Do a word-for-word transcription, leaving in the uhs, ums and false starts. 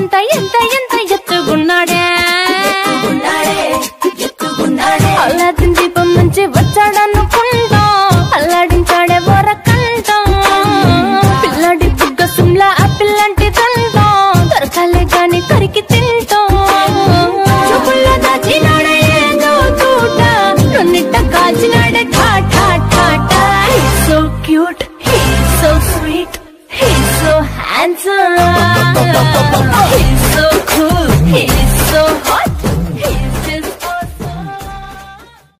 ఎంత ఎంత ఎంత ఎత్తుకున్నాడే అల్లాదిన్ దీపం నుంచి వచ్చాడనుకుంటా అల్లాడించాడే వరకంటా పిల్లడి బుగ్గ సిమ్లా ఆ పిల్లంటి తంటా దొరకాలే గాని కరికి తింటా చూపుల్లో దాచినాడే ఏదో తూట నన్నిట్ట కాచినాడే ఠా ఠా ఠా ఠా He's so cute, he's so sweet, he's so handsome, he's so cool, he's so